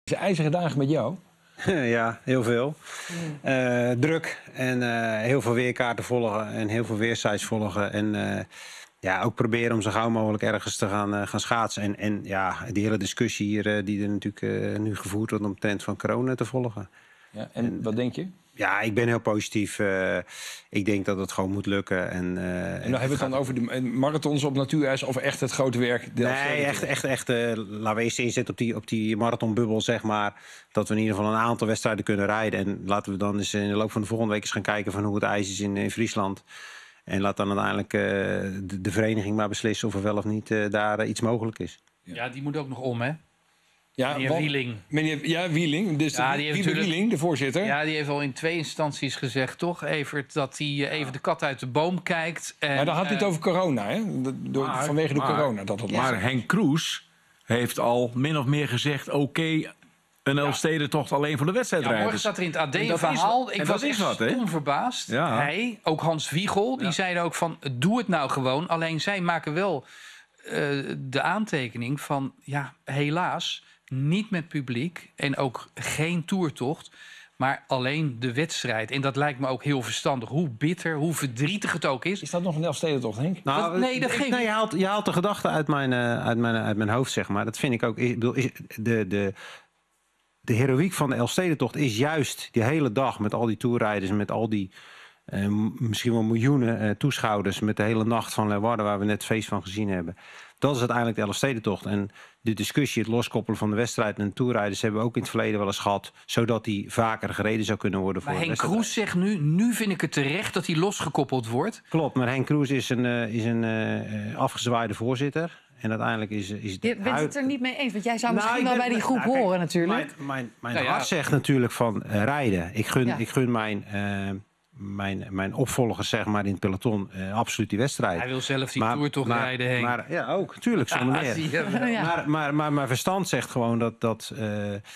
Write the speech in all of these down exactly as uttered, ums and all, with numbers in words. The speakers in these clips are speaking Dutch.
Is ijzeren dagen met jou? Ja, heel veel. Uh, druk en uh, heel veel weerkaarten volgen en heel veel weersites volgen. En uh, ja, ook proberen om zo gauw mogelijk ergens te gaan, uh, gaan schaatsen. En, en ja, die hele discussie hier uh, die er natuurlijk uh, nu gevoerd wordt om de trend van corona te volgen. Ja, en, en wat denk je? Ja, ik ben heel positief. Uh, ik denk dat het gewoon moet lukken. En, uh, en dan hebben we het dan over de marathons op natuurijs of echt het grote werk? Nee, echt, echt, echt uh, laten we eerst inzetten op die, op die marathonbubbel, zeg maar. Dat we in ieder geval een aantal wedstrijden kunnen rijden. En laten we dan eens in de loop van de volgende week eens gaan kijken van hoe het ijs is in, in Friesland. En laat dan uiteindelijk uh, de, de vereniging maar beslissen of er wel of niet uh, daar uh, iets mogelijk is. Ja. ja, die moet ook nog om, hè? Ja, meneer want, Wieling. Meneer, ja, Wieling. Dus ja, de, die Wiebe Wieling, de voorzitter. Ja, die heeft al in twee instanties gezegd, toch, Evert, dat hij uh, even de kat uit de boom kijkt. En, maar dan had hij het uh, over corona, hè? Door, maar, vanwege de maar, corona. Dat het ja. Maar Henk Kroes heeft al min of meer gezegd, oké, okay, een Elfstedentocht alleen voor de wedstrijdrijders. Ja, morgen staat er in het A D een verhaal. Ik was echt stom verbaasd. Ja. Hij, ook Hans Wiegel, die ja. zeiden ook van, doe het nou gewoon. Alleen zij maken wel uh, de aantekening van, ja, helaas, niet met publiek en ook geen toertocht, maar alleen de wedstrijd. En dat lijkt me ook heel verstandig. Hoe bitter, hoe verdrietig het ook is. Is dat nog een Elfstedentocht, Henk? Nou, dat, nee, dat ik, nee, je, haalt, je haalt de gedachte uit mijn, uh, uit, mijn, uit mijn hoofd, zeg maar. Dat vind ik ook. Ik bedoel, is de, de, de heroïek van de Elfstedentocht is juist die hele dag met al die toerrijders, met al die uh, misschien wel miljoenen uh, toeschouwers, met de hele nacht van Leeuwarden, waar we net het feest van gezien hebben. Dat is uiteindelijk de Elfstedentocht. En de discussie, het loskoppelen van de wedstrijd en de toerrijders hebben we ook in het verleden wel eens gehad, zodat die vaker gereden zou kunnen worden. Maar voor Henk Kroes zegt nu, nu vind ik het terecht dat hij losgekoppeld wordt. Klopt, maar Henk Kroes is een, uh, is een uh, afgezwaaide voorzitter. En uiteindelijk is, is je bent huid... het er niet mee eens, want jij zou nou, misschien wel ben, bij die groep nou, kijk, horen natuurlijk. Mijn, mijn, mijn nou, hart ja. zegt natuurlijk van uh, rijden. Ik gun, ja. ik gun mijn... Uh, Mijn, mijn opvolgers, zeg maar, in het peloton, uh, absoluut die wedstrijd. Hij wil zelf die maar, Tour toch maar, rijden, Henk. Maar, ja, ook, natuurlijk, zonder ja, meer. Ja. Maar, maar, maar mijn verstand zegt gewoon dat, dat uh,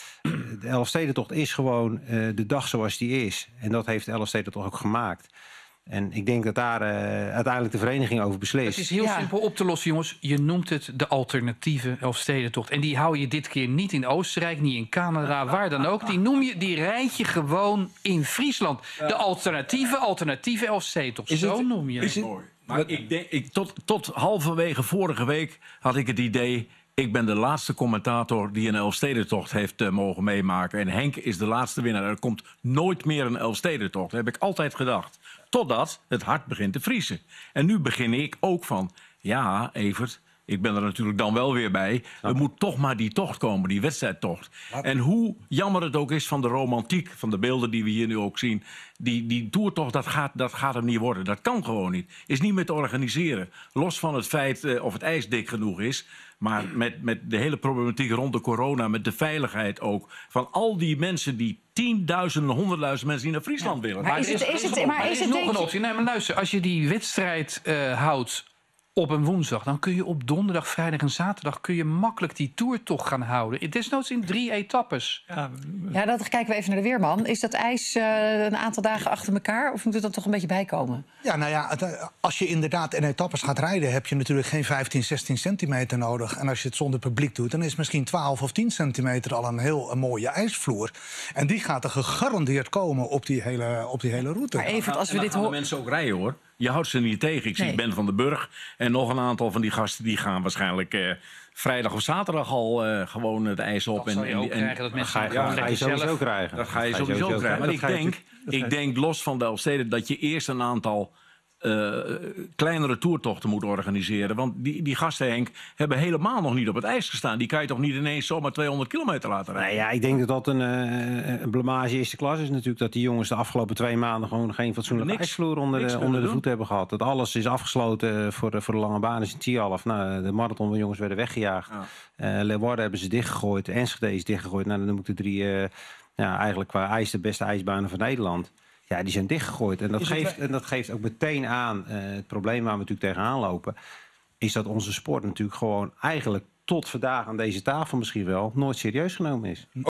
de Elfstedentocht is gewoon uh, de dag zoals die is. En dat heeft de Elfstedentocht ook gemaakt. En ik denk dat daar uh, uiteindelijk de vereniging over beslist. Het is heel ja. simpel op te lossen, jongens. Je noemt het de alternatieve Elfstedentocht. En die hou je dit keer niet in Oostenrijk, niet in Canada, waar dan ook. Die noem je, die rijd je gewoon in Friesland. De alternatieve, alternatieve Elfstedentocht. Zo het, noem je het. het. Mooi. Maar ik denk, ik, tot, tot halverwege vorige week had ik het idee, ik ben de laatste commentator die een Elfstedentocht heeft uh, mogen meemaken. En Henk is de laatste winnaar. Er komt nooit meer een Elfstedentocht. Dat heb ik altijd gedacht. Totdat het hart begint te vriezen. En nu begin ik ook van, ja, Evert, ik ben er natuurlijk dan wel weer bij. Er moet toch maar die tocht komen, die wedstrijdtocht. Wat? En hoe jammer het ook is van de romantiek, van de beelden die we hier nu ook zien. Die, die toertocht, dat gaat, dat gaat hem niet worden. Dat kan gewoon niet. Is niet meer te organiseren. Los van het feit uh, of het ijs dik genoeg is. Maar met, met de hele problematiek rond de corona, met de veiligheid ook. Van al die mensen die tienduizenden, honderdduizend mensen die naar Friesland ja. willen. Maar is het, is het, maar er is, is het nog een optie. Nee, maar luister, als je die wedstrijd uh, houdt op een woensdag, dan kun je op donderdag, vrijdag en zaterdag kun je makkelijk die toertocht gaan houden. Desnoods in drie etappes. Ja, ja, dan kijken we even naar de weerman. Is dat ijs uh, een aantal dagen achter elkaar of moet het dan toch een beetje bijkomen? Ja, nou ja, als je inderdaad in etappes gaat rijden, heb je natuurlijk geen vijftien, zestien centimeter nodig. En als je het zonder publiek doet, dan is misschien twaalf of tien centimeter al een heel een mooie ijsvloer. En die gaat er gegarandeerd komen op die hele, op die hele route. Maar Evert, als we en dit gaan de mensen ook rijden, hoor. Je houdt ze niet tegen. Ik zie nee. Ben van den Burg en nog een aantal van die gasten die gaan waarschijnlijk uh, vrijdag of zaterdag al uh, gewoon het ijs op. Dat en, zal je ook en, krijgen, dat mensen ga, ja, ga je sowieso krijgen. Dat ga je sowieso krijgen. krijgen. Maar ik denk, ik denk los van de Elfsteden dat je eerst een aantal Uh, kleinere toertochten moet organiseren. Want die, die gasten, Henk, hebben helemaal nog niet op het ijs gestaan. Die kan je toch niet ineens zomaar tweehonderd kilometer laten rijden? Nou ja, ik denk dat dat een, uh, een blamage eerste klas is natuurlijk. Dat die jongens de afgelopen twee maanden gewoon geen fatsoenlijke ijsvloer onder, de, onder de voet hebben gehad. Dat alles is afgesloten voor, voor de lange banen in Tialf. Nou, de marathonjongens werden weggejaagd. Ja. Uh, Leeuwarden hebben ze dichtgegooid. Enschede is dichtgegooid. Nou, dan moeten drie, uh, ja, eigenlijk qua ijs de beste ijsbanen van Nederland. Ja, die zijn dichtgegooid. En dat, geeft, en dat geeft ook meteen aan, uh, het probleem waar we natuurlijk tegenaan lopen, is dat onze sport natuurlijk gewoon eigenlijk tot vandaag aan deze tafel misschien wel nooit serieus genomen is.